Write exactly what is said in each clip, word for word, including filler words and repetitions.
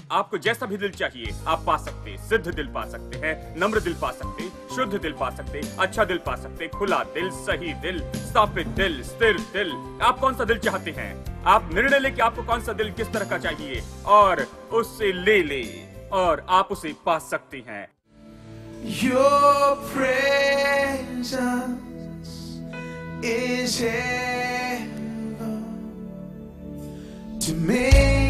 आपको जैसा भी दिल चाहिए आप पा सकते हैं। सिद्ध दिल पा सकते हैं, नम्र दिल पा सकते, शुद्ध दिल पा सकते, अच्छा दिल पा सकते, खुला दिल, सही दिल, स्थापित दिल, स्थिर दिल। आप कौन सा दिल चाहते हैं? आप निर्णय लें कि आपको कौन सा दिल किस तरह का चाहिए और उससे ले ले और आप उसे पा सकती हैं। Your presence is heaven to me.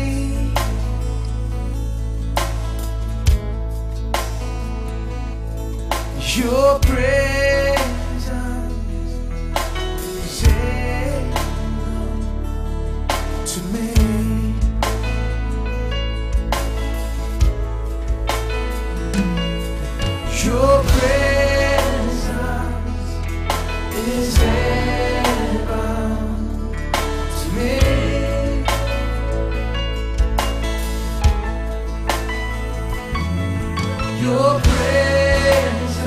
Your presence is heaven to me. Your presence is heaven to me. Your presence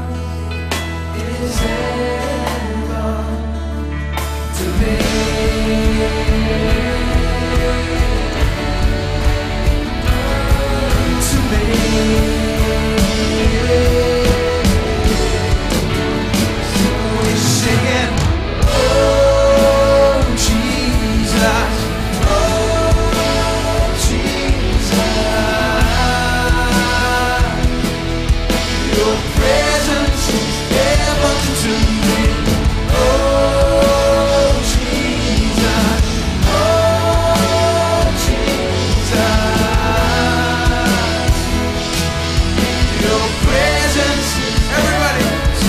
is heaven to me. To me. Singing, oh Jesus, oh Jesus, your presence is heaven to me. Oh Jesus, oh Jesus, your presence, everybody.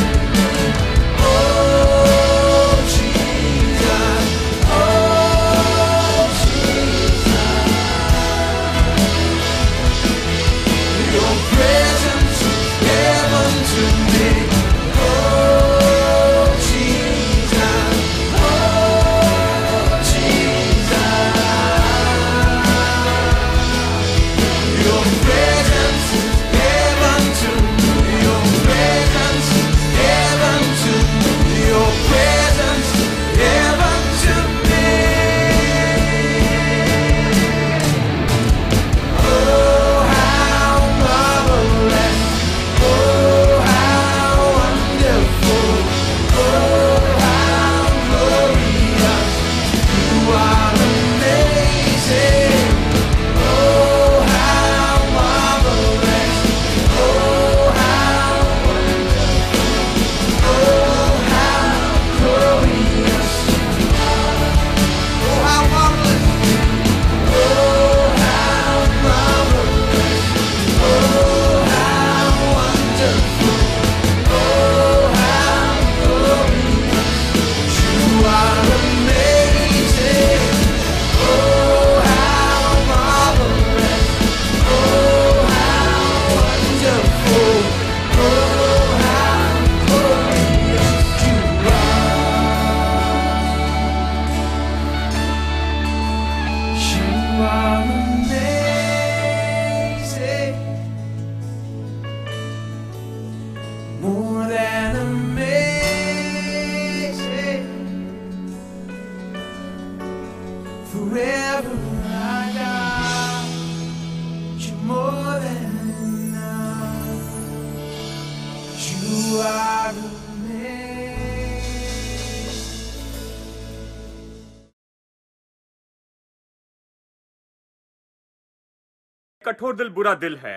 कठोर दिल बुरा दिल है।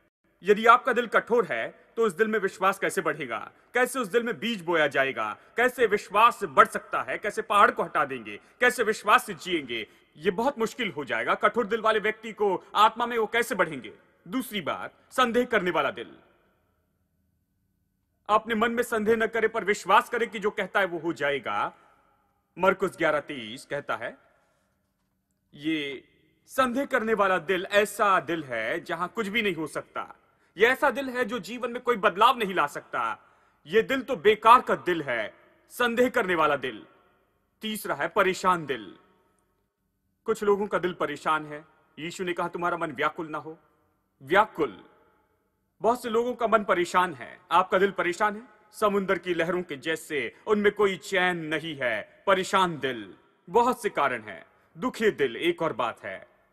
यदि आपका दिल कठोर है तो उस दिल में विश्वास कैसे बढ़ेगा? कैसे उस दिल में बीज बोया जाएगा? कैसे विश्वास बढ़ सकता है? कैसे पहाड़ को हटा देंगे? कैसे विश्वास से जिएंगे? ये बहुत मुश्किल हो जाएगा। कठोर दिल वाले व्यक्ति को आत्मा में वो कैसे बढ़ेंगे? दूसरी बात, संदेह करने वाला दिल। अपने मन में संदेह न करे पर विश्वास करे कि जो कहता है वो हो जाएगा। मरकुस ग्यारह तेईस कहता है, ये संदेह करने वाला दिल ऐसा दिल है जहां कुछ भी नहीं हो सकता। यह ऐसा दिल है जो जीवन में कोई बदलाव नहीं ला सकता। यह दिल तो बेकार का दिल है, संदेह करने वाला दिल। तीसरा है परेशान दिल। कुछ लोगों का दिल परेशान है। यीशु ने कहा तुम्हारा मन व्याकुल ना हो। व्याकुल, बहुत से लोगों का मन परेशान है। आपका दिल परेशान है? समुद्र की लहरों के जैसे उनमें कोई चैन नहीं है। परेशान दिल, बहुत से कारण हैं। दुखी दिल एक और बात है।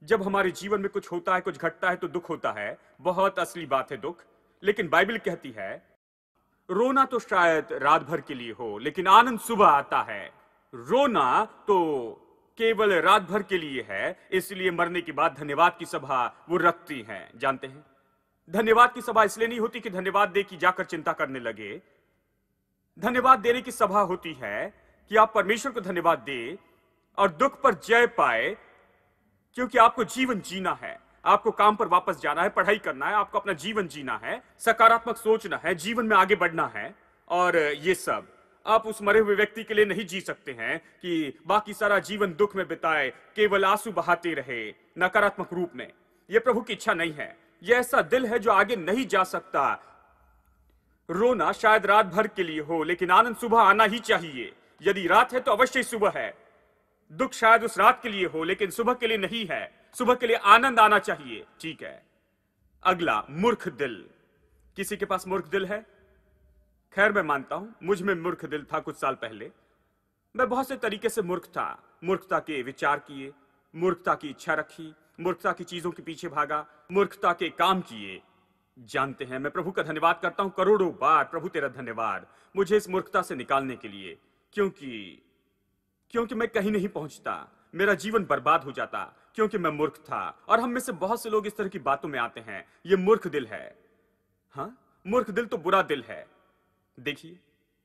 जब हमारे जीवन में कुछ होता है, कुछ घटता है तो दुख होता है, बहुत असली बात है दुख। लेकिन बाइबल कहती है रोना तो शायद रात भर के लिए हो, लेकिन आनंद सुबह आता है। रोना तो केवल रात भर के लिए है, इसलिए मरने के बाद धन्यवाद की सभा वो रखती हैं। जानते हैं, धन्यवाद की सभा इसलिए नहीं होती कि धन्यवाद दे कि जाकर चिंता करने लगे। धन्यवाद देने की सभा होती है कि आप परमेश्वर को धन्यवाद दे और दुख पर जय पाए, क्योंकि आपको जीवन जीना है, आपको काम पर वापस जाना है, पढ़ाई करना है, आपको अपना जीवन जीना है, सकारात्मक सोचना है, जीवन में आगे बढ़ना है। और ये सब आप उस मरे हुए व्यक्ति के लिए नहीं जी सकते हैं कि बाकी सारा जीवन दुख में बिताए, केवल आंसू बहाते रहे नकारात्मक रूप में। यह प्रभु की इच्छा नहीं है। यह ऐसा दिल है जो आगे नहीं जा सकता। रोना शायद रात भर के लिए हो, लेकिन आनंद सुबह आना ही चाहिए। यदि रात है तो अवश्य ही सुबह है। दुख शायद उस रात के लिए हो, लेकिन सुबह के लिए नहीं है। सुबह के लिए आनंद आना चाहिए। ठीक है। अगला, मूर्ख दिल। किसी के पास मूर्ख दिल है? खैर, मैं मानता हूं मुझ में मूर्ख दिल था कुछ साल पहले। मैं बहुत से तरीके से मूर्ख था। मूर्खता के विचार किए, मूर्खता की इच्छा रखी, मूर्खता की चीजों के पीछे भागा, मूर्खता के काम किए। जानते हैं, मैं प्रभु का धन्यवाद करता हूं करोड़ों बार। प्रभु तेरा धन्यवाद मुझे इस मूर्खता से निकालने के लिए, क्योंकि क्योंकि मैं कहीं नहीं पहुंचता, मेरा जीवन बर्बाद हो जाता, क्योंकि मैं मूर्ख था। और हम में से बहुत से लोग इस तरह की बातों में आते हैं। यह मूर्ख दिल है। हाँ, मूर्ख दिल तो बुरा दिल है। देखिए,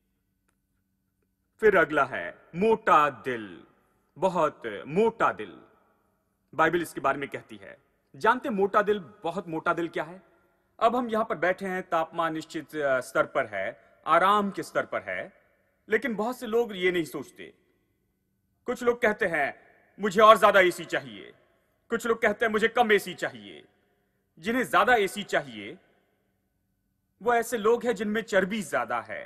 फिर अगला है मोटा दिल। बहुत मोटा दिल। बाइबल इसके बारे में कहती है। जानते मोटा दिल, बहुत मोटा दिल क्या है? अब हम यहां पर बैठे हैं, तापमान निश्चित स्तर पर है, आराम के स्तर पर है, लेकिन बहुत से लोग ये नहीं सोचते। कुछ लोग कहते हैं मुझे और ज्यादा एसी चाहिए, कुछ लोग कहते हैं मुझे कम एसी चाहिए। जिन्हें ज्यादा एसी चाहिए वो ऐसे लोग हैं जिनमें चर्बी ज्यादा है।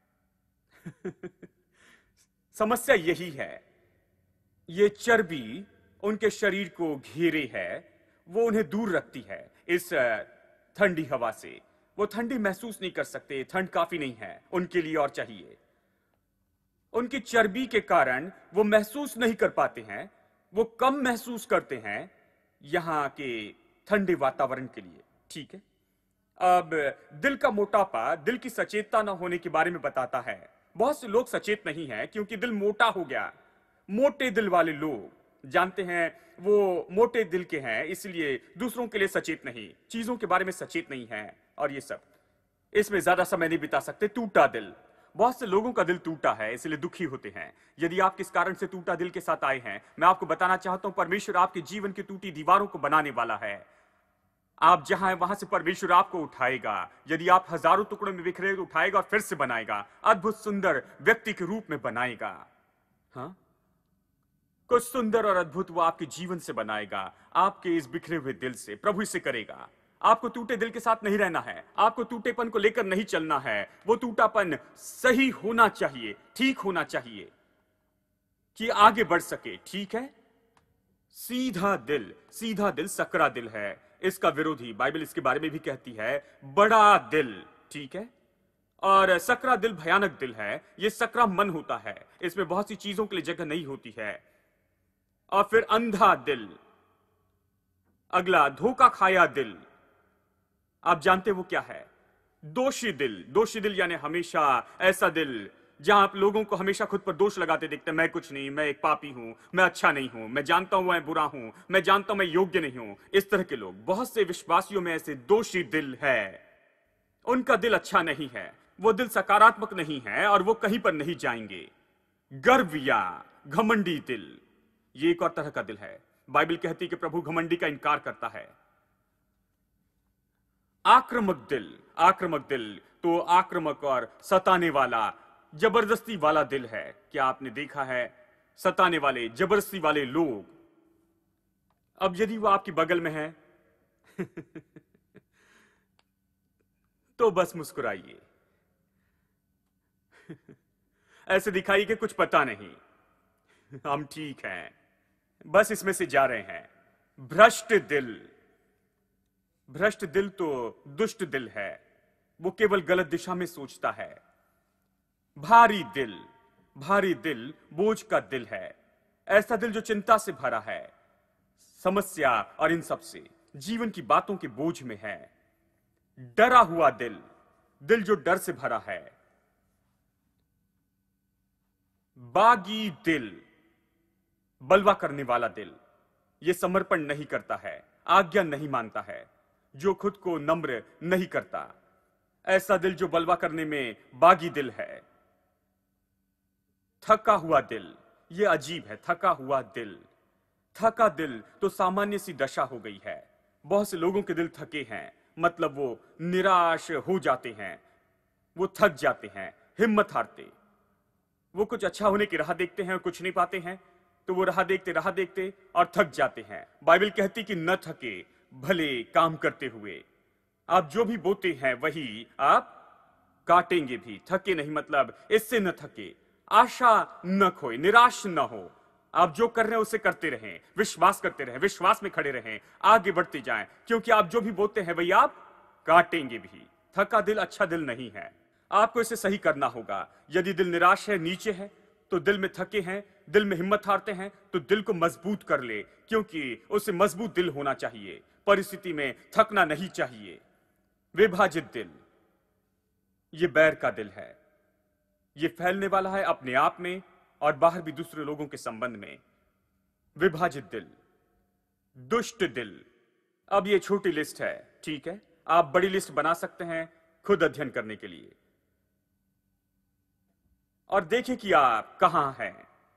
समस्या यही है, ये चर्बी उनके शरीर को घेरे है, वो उन्हें दूर रखती है इस ठंडी हवा से। वो ठंडी महसूस नहीं कर सकते, ठंड काफी नहीं है उनके लिए और चाहिए। उनकी चर्बी के कारण वो महसूस नहीं कर पाते हैं, वो कम महसूस करते हैं यहां के ठंडे वातावरण के लिए। ठीक है। अब दिल का मोटापा दिल की सचेतता न होने के बारे में बताता है। बहुत से लोग सचेत नहीं हैं क्योंकि दिल मोटा हो गया। मोटे दिल वाले लोग, जानते हैं, वो मोटे दिल के हैं, इसलिए दूसरों के लिए सचेत नहीं, चीजों के बारे में सचेत नहीं है और ये सब। इसमें ज्यादा समय नहीं बिता सकते। टूटा दिल। बहुत से लोगों का दिल टूटा है, इसलिए दुखी होते हैं। यदि आप किस कारण से टूटा दिल के साथ आए हैं, मैं आपको बताना चाहता हूं, परमेश्वर आपके जीवन की टूटी दीवारों को बनाने वाला है। आप जहां हैं वहां से परमेश्वर आपको उठाएगा। यदि आप हजारों टुकड़ों में बिखरे तो उठाएगा और फिर से बनाएगा, अद्भुत सुंदर व्यक्ति के रूप में बनाएगा। हाँ, कुछ सुंदर और अद्भुत वो आपके जीवन से बनाएगा, आपके इस बिखरे हुए दिल से। प्रभु इसे करेगा। आपको टूटे दिल के साथ नहीं रहना है, आपको टूटेपन को लेकर नहीं चलना है। वो टूटापन सही होना चाहिए, ठीक होना चाहिए कि आगे बढ़ सके। ठीक है। सीधा दिल। सीधा दिल सकरा दिल है, इसका विरोधी बाइबल इसके बारे में भी कहती है बड़ा दिल। ठीक है। और सकरा दिल भयानक दिल है। यह सकरा मन होता है, इसमें बहुत सी चीजों के लिए जगह नहीं होती है। और फिर अंधा दिल। अगला, धोखा खाया दिल। आप जानते वो क्या है? दोषी दिल। दोषी दिल यानी हमेशा ऐसा दिल जहां आप लोगों को हमेशा खुद पर दोष लगाते देखते हैं। मैं कुछ नहीं, मैं एक पापी हूं, मैं अच्छा नहीं हूं, मैं जानता हूं मैं बुरा हूं, मैं जानता हूं मैं योग्य नहीं हूं। इस तरह के लोग, बहुत से विश्वासियों में ऐसे दोषी दिल है। उनका दिल अच्छा नहीं है, वो दिल सकारात्मक नहीं है और वो कहीं पर नहीं जाएंगे। गर्व या घमंडी दिल, ये एक और तरह का दिल है। बाइबल कहती है कि प्रभु घमंडी का इनकार करता है। आक्रामक दिल। आक्रामक दिल तो आक्रामक और सताने वाला, जबरदस्ती वाला दिल है। क्या आपने देखा है सताने वाले, जबरदस्ती वाले लोग? अब यदि वो आपकी बगल में है तो बस मुस्कुराइए। ऐसे दिखाइए कि कुछ पता नहीं, हम ठीक हैं, बस इसमें से जा रहे हैं। भ्रष्ट दिल। भ्रष्ट दिल तो दुष्ट दिल है, वो केवल गलत दिशा में सोचता है। भारी दिल। भारी दिल बोझ का दिल है, ऐसा दिल जो चिंता से भरा है, समस्या और इन सब से, जीवन की बातों के बोझ में है। डरा हुआ दिल, दिल जो डर से भरा है। बागी दिल, बलवा करने वाला दिल, यह समर्पण नहीं करता है, आज्ञा नहीं मानता है, जो खुद को नम्र नहीं करता। ऐसा दिल जो बलवा करने में बागी दिल है। थका हुआ दिल, यह अजीब है। थका हुआ दिल, थका दिल तो सामान्य सी दशा हो गई है। बहुत से लोगों के दिल थके हैं, मतलब वो निराश हो जाते हैं, वो थक जाते हैं, हिम्मत हारते। वो कुछ अच्छा होने की राह देखते हैं और कुछ नहीं पाते हैं, तो वो राह देखते राह देखते और थक जाते हैं। बाइबल कहती कि न थके भले काम करते हुए। आप जो भी बोते हैं वही आप काटेंगे भी। थके नहीं मतलब इससे न थके, आशा न खोए, निराश न हो। आप जो कर रहे हैं उसे करते रहें, विश्वास करते रहें, विश्वास में खड़े रहें, आगे बढ़ते जाएं, क्योंकि आप जो भी बोते हैं वही आप काटेंगे भी। थका दिल अच्छा दिल नहीं है। आपको इसे सही करना होगा। यदि दिल निराश है, नीचे है, तो दिल में थके हैं, दिल में हिम्मत हारते हैं, तो दिल को मजबूत कर ले, क्योंकि उसे मजबूत दिल होना चाहिए। परिस्थिति में थकना नहीं चाहिए। विभाजित दिल, ये बैर का दिल है। ये फैलने वाला है अपने आप में और बाहर भी दूसरे लोगों के संबंध में। विभाजित दिल, दुष्ट दिल। अब ये छोटी लिस्ट है, ठीक है? आप बड़ी लिस्ट बना सकते हैं खुद अध्ययन करने के लिए। और देखें कि आप कहां हैं।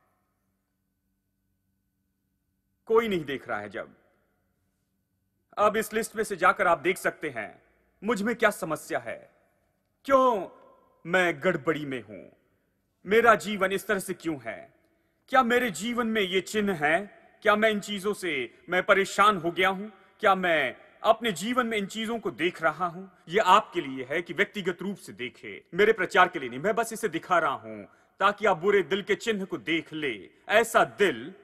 कोई नहीं देख रहा है। जब अब इस लिस्ट में से जाकर आप देख सकते हैं मुझ में क्या समस्या है, क्यों मैं गड़बड़ी में हूं, मेरा जीवन इस तरह से क्यों है, क्या मेरे जीवन में ये चिन्ह है, क्या मैं इन चीजों से मैं परेशान हो गया हूं, क्या मैं अपने जीवन में इन चीजों को देख रहा हूं। ये आपके लिए है कि व्यक्तिगत रूप से देखे, मेरे प्रचार के लिए नहीं। मैं बस इसे दिखा रहा हूं ताकि आप बुरे दिल के चिन्ह को देख ले। ऐसा दिल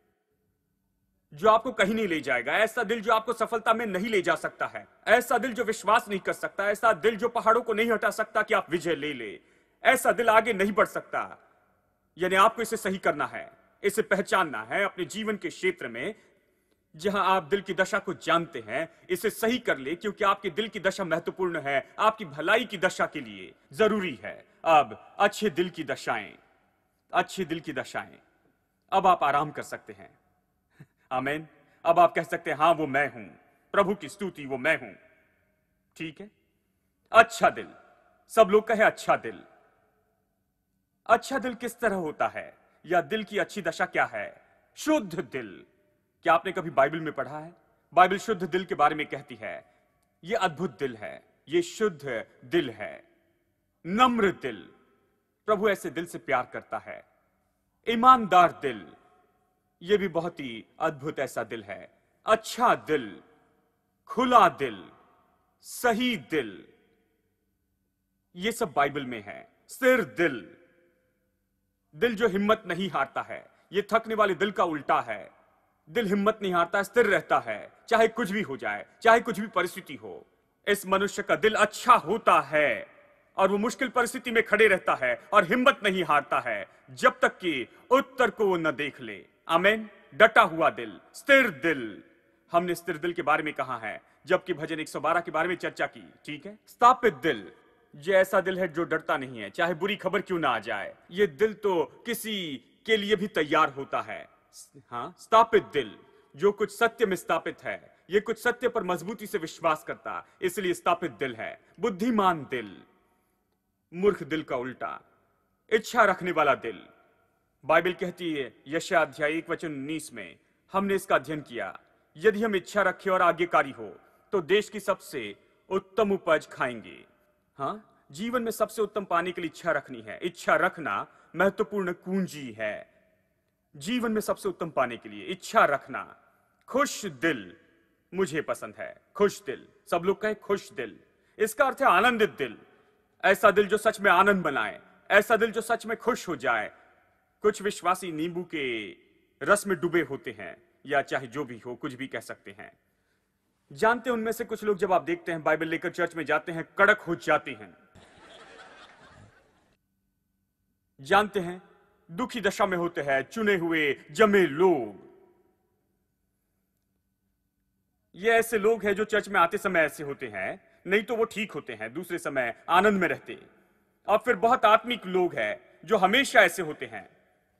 जो आपको कहीं नहीं ले जाएगा, ऐसा दिल जो आपको सफलता में नहीं ले जा सकता है, ऐसा दिल जो विश्वास नहीं कर सकता, ऐसा दिल जो पहाड़ों को नहीं हटा सकता कि आप विजय ले ले, ऐसा दिल आगे नहीं बढ़ सकता। यानी आपको इसे सही करना है, इसे पहचानना है अपने जीवन के क्षेत्र में जहां आप दिल की दशा को जानते हैं। इसे सही कर ले, क्योंकि आपकी दिल की दशा महत्वपूर्ण है, आपकी भलाई की दशा के लिए जरूरी है। अब अच्छे दिल की दशाएं, अच्छे दिल की दशाएं। अब आप आराम कर सकते हैं। आमीन। अब आप कह सकते हैं, हां वो मैं हूं, प्रभु की स्तुति, वो मैं हूं। ठीक है। अच्छा दिल, सब लोग कहे अच्छा दिल। अच्छा दिल किस तरह होता है, या दिल की अच्छी दशा क्या है? शुद्ध दिल। क्या आपने कभी बाइबल में पढ़ा है? बाइबल शुद्ध दिल के बारे में कहती है, यह अद्भुत दिल है, यह शुद्ध दिल है, नम्र दिल। प्रभु ऐसे दिल से प्यार करता है। ईमानदार दिल, यह भी बहुत ही अद्भुत ऐसा दिल है। अच्छा दिल, खुला दिल, सही दिल, यह सब बाइबल में है। स्थिर दिल, दिल जो हिम्मत नहीं हारता है। यह थकने वाले दिल का उल्टा है। दिल हिम्मत नहीं हारता, स्थिर रहता है, चाहे कुछ भी हो जाए, चाहे कुछ भी परिस्थिति हो। इस मनुष्य का दिल अच्छा होता है और वो मुश्किल परिस्थिति में खड़े रहता है और हिम्मत नहीं हारता है जब तक कि उत्तर को वो न देख ले। आमीन। डटा हुआ दिल, स्थिर दिल। हमने स्थिर दिल के बारे में कहा है, जबकि भजन एक सौ बारह के बारे में चर्चा की। ठीक है। स्थापित दिल, ये ऐसा दिल है जो डरता नहीं है, चाहे बुरी खबर क्यों ना आ जाए। ये दिल तो किसी के लिए भी तैयार होता है। हाँ, स्थापित दिल, जो कुछ सत्य में स्थापित है, ये कुछ सत्य पर मजबूती से विश्वास करता, इसलिए स्थापित दिल है। बुद्धिमान दिल, मूर्ख दिल का उल्टा। इच्छा रखने वाला दिल, बाइबल कहती है यशायाह अध्याय एक वचन उन्नीस में, हमने इसका अध्ययन किया, यदि हम इच्छा रखें और आज्ञाकारी हो तो देश की सबसे उत्तम उपज खाएंगे। हाँ, जीवन में सबसे उत्तम पाने के लिए इच्छा रखनी है। इच्छा रखना महत्वपूर्ण कुंजी है जीवन में सबसे उत्तम पाने के लिए। इच्छा रखना। खुश दिल मुझे पसंद है। खुश दिल, सब लोग कहे खुश दिल। इसका अर्थ है आनंदित दिल। ऐसा दिल जो सच में आनंद बनाए, ऐसा दिल जो सच में खुश हो जाए। कुछ विश्वासी नींबू के रस में डूबे होते हैं, या चाहे जो भी हो, कुछ भी कह सकते हैं। जानते हैं उनमें से कुछ लोग जब आप देखते हैं बाइबल लेकर चर्च में जाते हैं, कड़क हो जाते हैं। जानते हैं दुखी दशा में होते हैं, चुने हुए जमे लोग। ये ऐसे लोग हैं जो चर्च में आते समय ऐसे होते हैं, नहीं तो वो ठीक होते हैं, दूसरे समय आनंद में रहते। अब फिर बहुत आत्मिक लोग हैं जो हमेशा ऐसे होते हैं।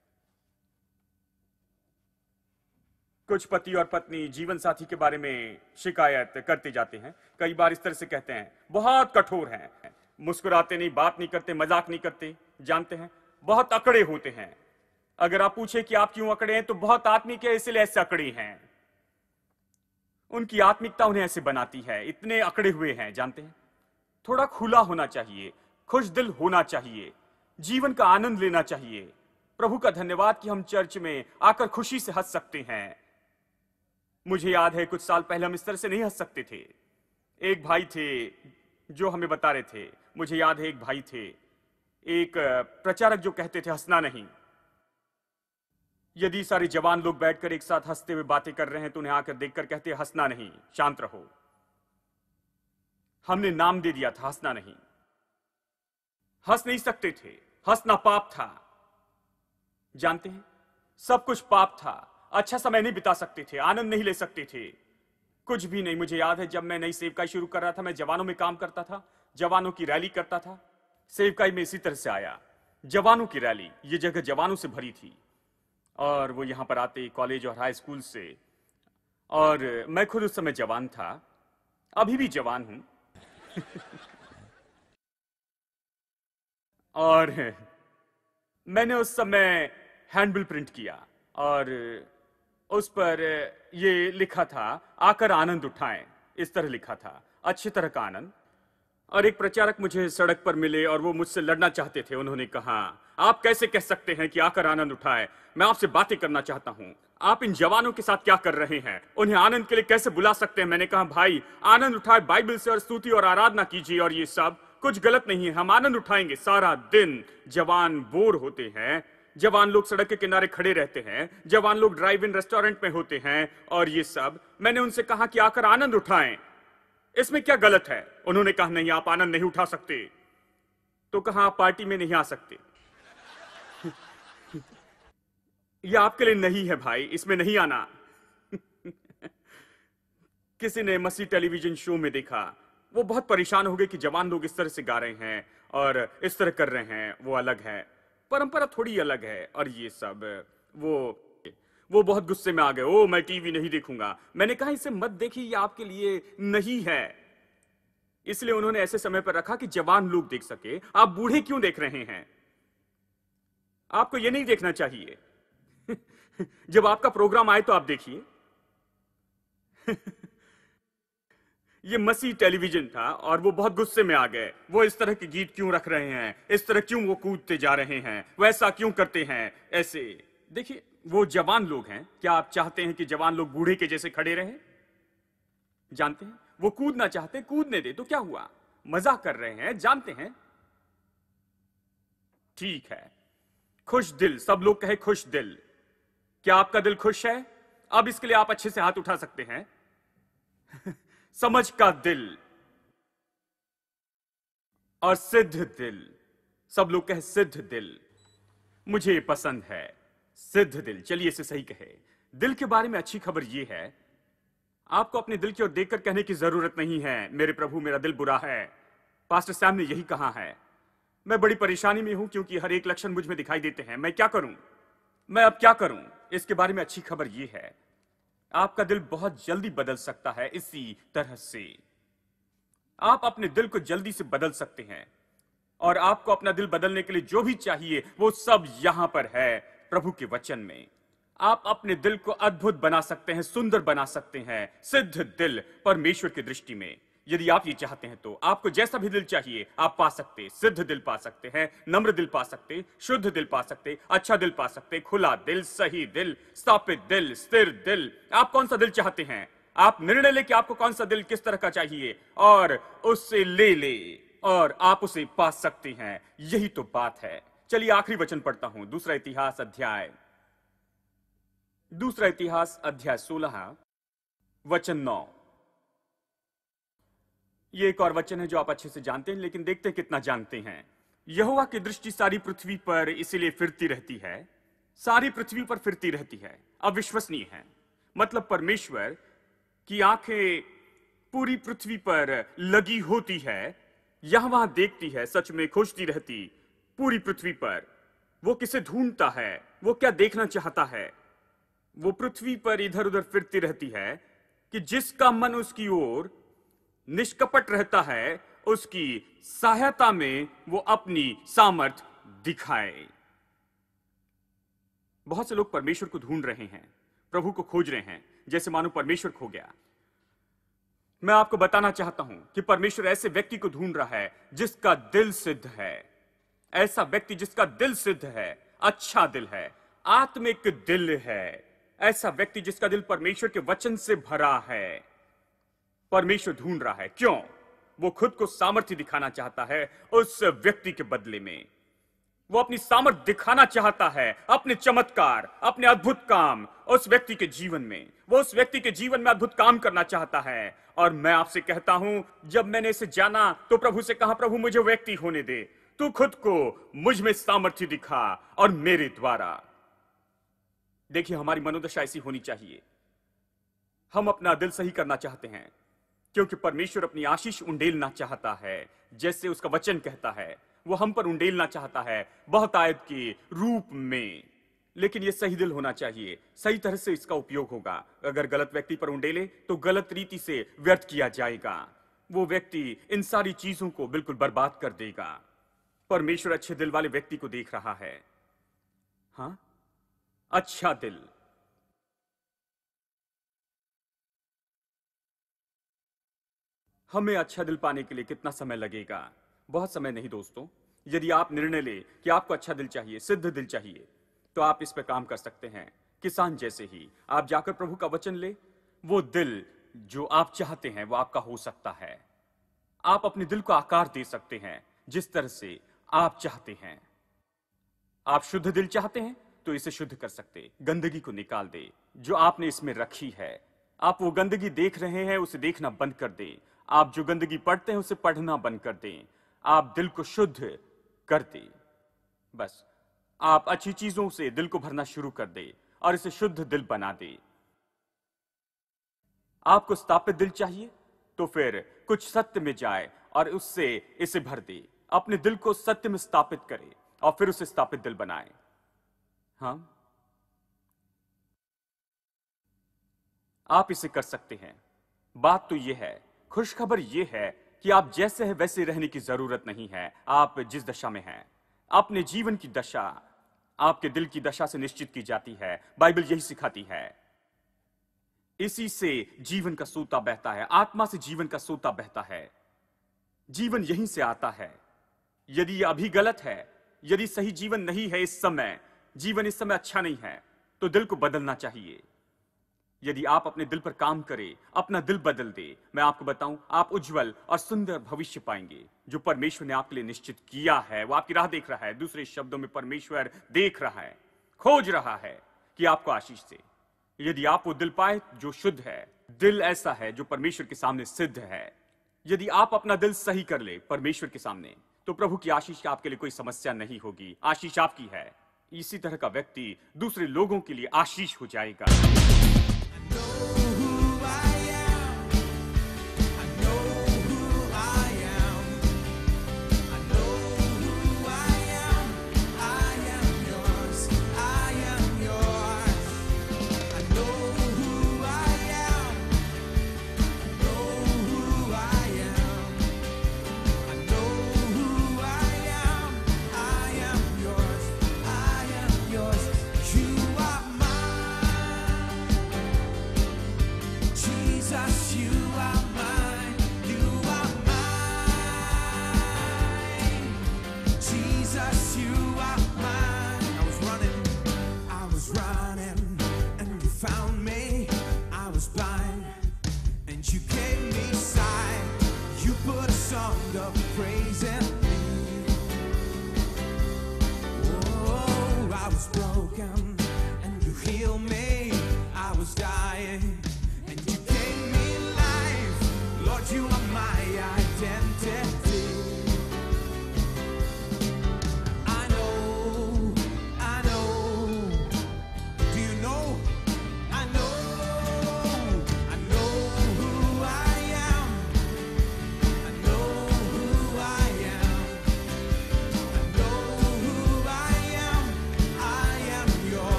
कुछ पति और पत्नी जीवन साथी के बारे में शिकायत करते जाते हैं। कई बार इस तरह से कहते हैं, बहुत कठोर हैं, मुस्कुराते नहीं, बात नहीं करते, मजाक नहीं करते, जानते हैं, बहुत अकड़े होते हैं। अगर आप पूछे कि आप क्यों अकड़े हैं, तो बहुत आत्मिक है इसलिए ऐसे अकड़े हैं। उनकी आत्मिकता उन्हें ऐसे बनाती है, इतने अकड़े हुए हैं, जानते हैं। थोड़ा खुला होना चाहिए, खुश दिल होना चाहिए, जीवन का आनंद लेना चाहिए। प्रभु का धन्यवाद कि हम चर्च में आकर खुशी से हंस सकते हैं। मुझे याद है कुछ साल पहले हम इस तरह से नहीं हंस सकते थे। एक भाई थे जो हमें बता रहे थे, मुझे याद है एक भाई थे, एक प्रचारक जो कहते थे हंसना नहीं। यदि सारे जवान लोग बैठकर एक साथ हंसते हुए बातें कर रहे हैं तो उन्हें आकर देखकर कहते हंसना नहीं, शांत रहो। हमने नाम दे दिया था हंसना नहीं। हंस नहीं सकते थे, हंसना पाप था, जानते हैं, सब कुछ पाप था। अच्छा समय नहीं बिता सकते थे, आनंद नहीं ले सकते थे, कुछ भी नहीं। मुझे याद है जब मैं नई सेवकाई शुरू कर रहा था, मैं जवानों में काम करता था, जवानों की रैली करता था। सेवकाई में इसी तरह से आया, जवानों की रैली, ये जगह जवानों से भरी थी और वो यहां पर आते कॉलेज और हाई स्कूल से। और मैं खुद उस समय जवान था, अभी भी जवान हूं। और मैंने उस समय हैंडबिल प्रिंट किया और उस पर ये लिखा था, आकर आनंद उठाएं, इस तरह लिखा था, अच्छी तरह का आनंद। और एक प्रचारक मुझे सड़क पर मिले और वो मुझसे लड़ना चाहते थे। उन्होंने कहा, आप कैसे कह सकते हैं कि आकर आनंद उठाएं, मैं आपसे बातें करना चाहता हूं, आप इन जवानों के साथ क्या कर रहे हैं, उन्हें आनंद के लिए कैसे बुला सकते हैं। मैंने कहा, भाई आनंद उठाए बाइबल से और स्तुति और आराधना कीजिए, और ये सब कुछ गलत नहीं है, हम आनंद उठाएंगे। सारा दिन जवान बोर होते हैं, जवान लोग सड़क के किनारे खड़े रहते हैं, जवान लोग ड्राइव इन रेस्टोरेंट में होते हैं, और ये सब। मैंने उनसे कहा कि आकर आनंद उठाएं, इसमें क्या गलत है। उन्होंने कहा, नहीं आप आनंद नहीं उठा सकते। तो कहा, आप पार्टी में नहीं आ सकते। यह आपके लिए नहीं है भाई, इसमें नहीं आना। किसी ने मसीह टेलीविजन शो में देखा, वो बहुत परेशान हो गए कि जवान लोग इस तरह से गा रहे हैं और इस तरह कर रहे हैं, वो अलग है, परंपरा थोड़ी अलग है, और ये सब। वो वो बहुत गुस्से में आ गए, ओ मैं टीवी नहीं देखूंगा। मैंने कहा, इसे मत देखिए, ये आपके लिए नहीं है। इसलिए उन्होंने ऐसे समय पर रखा कि जवान लोग देख सके। आप बूढ़े क्यों देख रहे हैं, आपको ये नहीं देखना चाहिए। जब आपका प्रोग्राम आए तो आप देखिए। ये मसीह टेलीविजन था और वो बहुत गुस्से में आ गए। वो इस तरह के गीत क्यों रख रहे हैं, इस तरह क्यों वो कूदते जा रहे हैं, वैसा क्यों करते हैं, ऐसे। देखिए, वो जवान लोग हैं, क्या आप चाहते हैं कि जवान लोग बूढ़े के जैसे खड़े रहें? जानते हैं, वो कूदना चाहते, कूदने दे, तो क्या हुआ, मजाक कर रहे हैं, जानते हैं। ठीक है, खुश दिल, सब लोग कहे खुश दिल। क्या आपका दिल खुश है? अब इसके लिए आप अच्छे से हाथ उठा सकते हैं। समझ का दिल और सिद्ध दिल, सब लोग कहे सिद्ध दिल। मुझे ये पसंद है, सिद्ध दिल। चलिए इसे सही कहे। दिल के बारे में अच्छी खबर यह है, आपको अपने दिल की ओर देखकर कहने की जरूरत नहीं है, मेरे प्रभु मेरा दिल बुरा है। पास्टर सैम ने यही कहा है। मैं बड़ी परेशानी में हूं क्योंकि हर एक लक्षण मुझ में दिखाई देते हैं। मैं क्या करूं, मैं अब क्या करूं? इसके बारे में अच्छी खबर यह है, आपका दिल बहुत जल्दी बदल सकता है। इसी तरह से आप अपने दिल को जल्दी से बदल सकते हैं, और आपको अपना दिल बदलने के लिए जो भी चाहिए वो सब यहां पर है, प्रभु के वचन में। आप अपने दिल को अद्भुत बना सकते हैं, सुंदर बना सकते हैं। सिद्ध दिल परमेश्वर की दृष्टि में, यदि आप ये चाहते हैं तो आपको जैसा भी दिल चाहिए आप पा सकते। सिद्ध दिल पा सकते हैं, नम्र दिल पा सकते, शुद्ध दिल पा सकते, अच्छा दिल पा सकते, खुला दिल, सही दिल, स्थापित दिल, स्थिर दिल। आप कौन सा दिल चाहते हैं? आप निर्णय ले कि आपको कौन सा दिल किस तरह का चाहिए और उससे ले ले, और आप उसे पा सकते हैं। यही तो बात है। चलिए आखिरी वचन पढ़ता हूं, दूसरा इतिहास अध्याय दूसरा इतिहास अध्याय सोलह वचन नौ। ये एक और वचन है जो आप अच्छे से जानते हैं, लेकिन देखते हैं कितना जानते हैं। यहोवा की दृष्टि सारी पृथ्वी पर इसीलिए फिरती रहती है, सारी पृथ्वी पर फिरती रहती है। अविश्वसनीय है, मतलब परमेश्वर कि आंखें पूरी पृथ्वी पर लगी होती है, यहां वहां देखती है, सच में खोजती रहती पूरी पृथ्वी पर। वो किसे ढूंढता है, वो क्या देखना चाहता है। वो पृथ्वी पर इधर उधर फिरती रहती है कि जिसका मन उसकी ओर निष्कपट रहता है, उसकी सहायता में वो अपनी सामर्थ दिखाए। बहुत से लोग परमेश्वर को ढूंढ रहे हैं, प्रभु को खोज रहे हैं, जैसे मानो परमेश्वर खो गया। मैं आपको बताना चाहता हूं कि परमेश्वर ऐसे व्यक्ति को ढूंढ रहा है जिसका दिल सिद्ध है। ऐसा व्यक्ति जिसका दिल सिद्ध है, अच्छा दिल है, आत्मिक दिल है। ऐसा व्यक्ति जिसका दिल परमेश्वर के वचन से भरा है, परमेश्वर ढूंढ रहा है। क्यों? वो खुद को सामर्थ्य दिखाना चाहता है उस व्यक्ति के बदले में। वो अपनी सामर्थ्य दिखाना चाहता है, अपने चमत्कार, अपने अद्भुत काम उस व्यक्ति के जीवन में। वो उस व्यक्ति के जीवन में अद्भुत काम करना चाहता है। और मैं आपसे कहता हूं, जब मैंने इसे जाना तो प्रभु से कहा, प्रभु मुझे व्यक्ति होने दे, तू खुद को मुझ में सामर्थ्य दिखा और मेरे द्वारा। देखिए, हमारी मनोदशा ऐसी होनी चाहिए। हम अपना दिल सही करना चाहते हैं क्योंकि परमेश्वर अपनी आशीष उंडेलना चाहता है, जैसे उसका वचन कहता है। वो हम पर उंडेलना चाहता है बहुतायत के रूप में, लेकिन ये सही दिल होना चाहिए, सही तरह से इसका उपयोग होगा। अगर गलत व्यक्ति पर उंडेले तो गलत रीति से व्यर्थ किया जाएगा। वो व्यक्ति इन सारी चीजों को बिल्कुल बर्बाद कर देगा। परमेश्वर अच्छे दिल वाले व्यक्ति को देख रहा है। हां, अच्छा दिल। हमें अच्छा दिल पाने के लिए कितना समय लगेगा? बहुत समय नहीं दोस्तों। यदि आप निर्णय ले कि आपको अच्छा दिल चाहिए, सिद्ध दिल चाहिए, तो आप इस पर काम कर सकते हैं। किसान जैसे ही आप जाकर प्रभु का वचन ले, वो दिल जो आप चाहते हैं वो आपका हो सकता है। आप अपने दिल को आकार दे सकते हैं जिस तरह से आप चाहते हैं। आप शुद्ध दिल चाहते हैं तो इसे शुद्ध कर सकते, गंदगी को निकाल दे जो आपने इसमें रखी है। आप वो गंदगी देख रहे हैं, उसे देखना बंद कर दें। आप जो गंदगी पढ़ते हैं उसे पढ़ना बंद कर दें। आप दिल को शुद्ध कर दें। बस आप अच्छी चीजों से दिल को भरना शुरू कर दें और इसे शुद्ध दिल बना दें। आपको स्थापित दिल चाहिए तो फिर कुछ सत्य में जाए और उससे इसे भर दे। अपने दिल को सत्य में स्थापित करे और फिर उसे स्थापित दिल बनाए। हाँ, आप इसे कर सकते हैं। बात तो यह है, खुशखबर यह है कि आप जैसे हैं वैसे रहने की जरूरत नहीं है। आप जिस दशा में हैं, अपने जीवन की दशा आपके दिल की दशा से निश्चित की जाती है। बाइबल यही सिखाती है। इसी से जीवन का सोता बहता है, आत्मा से जीवन का सोता बहता है। जीवन यहीं से आता है। यदि यह अभी गलत है, यदि सही जीवन नहीं है, इस समय जीवन इस समय अच्छा नहीं है, तो दिल को बदलना चाहिए। यदि आप अपने दिल पर काम करें, अपना दिल बदल दे, मैं आपको बताऊं, आप उज्जवल और सुंदर भविष्य पाएंगे जो परमेश्वर ने आपके लिए निश्चित किया है। वो आपकी राह देख रहा है। दूसरे शब्दों में, परमेश्वर देख रहा है, खोज रहा है कि आपको आशीष दे। यदि आप वो दिल पाए जो शुद्ध है, दिल ऐसा है जो परमेश्वर के सामने सिद्ध है, यदि आप अपना दिल सही कर ले परमेश्वर के सामने, तो प्रभु की आशीष की आपके लिए कोई समस्या नहीं होगी। आशीष आपकी है। इसी तरह का व्यक्ति दूसरे लोगों के लिए आशीष हो जाएगा।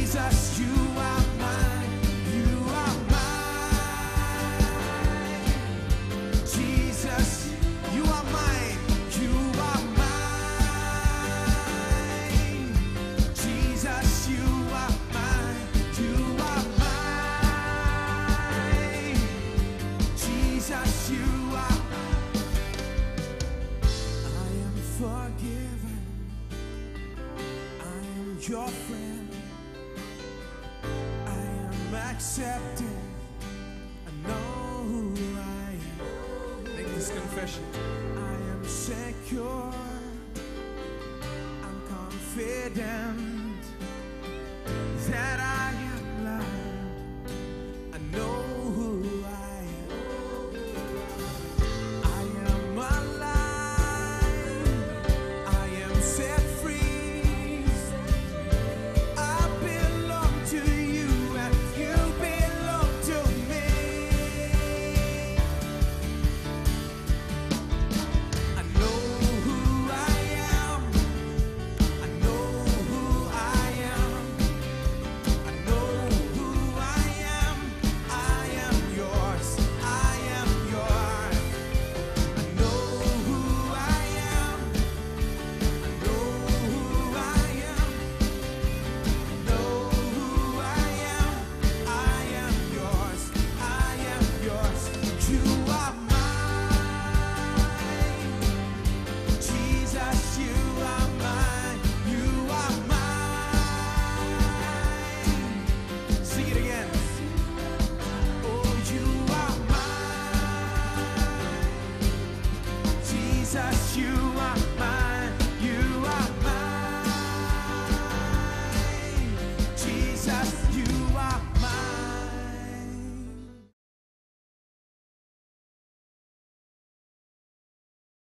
Jesus, you are mine. You are mine. Jesus, you are mine. You are mine. Jesus, you are mine. You are mine. Jesus, you are. I am forgiven. I am your friend. I am accepted. I know who I am. Make this confession. I am secure. I'm confident.